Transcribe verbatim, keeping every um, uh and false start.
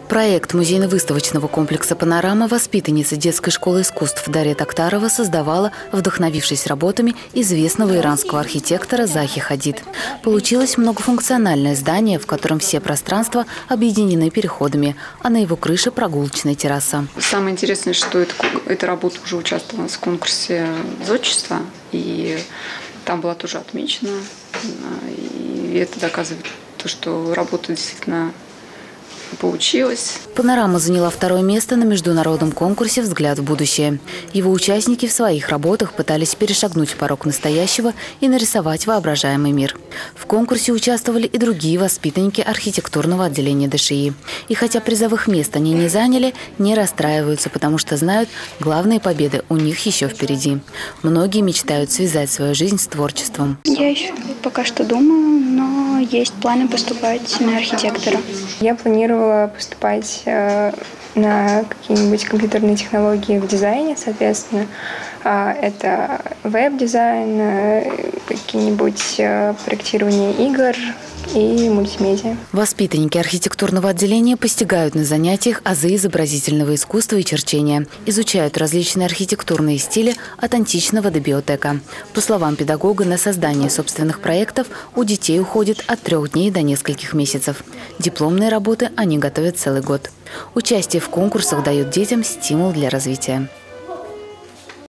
Проект музейно-выставочного комплекса «Панорама» воспитанница детской школы искусств Дарья Токтарова создавала, вдохновившись работами известного иранского архитектора Захи Хадид. Получилось многофункциональное здание, в котором все пространства объединены переходами, а на его крыше прогулочная терраса. Самое интересное, что это, эта работа уже участвовала в конкурсе зодчества, и там была тоже отмечена. И это доказывает то, что работа действительно получилось. «Панорама» заняла второе место на международном конкурсе «Взгляд в будущее». Его участники в своих работах пытались перешагнуть порог настоящего и нарисовать воображаемый мир. В конкурсе участвовали и другие воспитанники архитектурного отделения ДШИ. И хотя призовых мест они не заняли, не расстраиваются, потому что знают, главные победы у них еще впереди. Многие мечтают связать свою жизнь с творчеством. Я еще пока что думаю, но есть планы поступать на архитектора. Я планирую поступать э, на какие-нибудь компьютерные технологии в дизайне, соответственно. А это веб-дизайн, э, какие-нибудь э, проектирование игр и мультимедиа. Воспитанники архитектурного отделения постигают на занятиях азы изобразительного искусства и черчения. Изучают различные архитектурные стили от античного до биотека. По словам педагога, на создание собственных проектов у детей уходит от трех дней до нескольких месяцев. Дипломные работы они готовят целый год. Участие в конкурсах дает детям стимул для развития.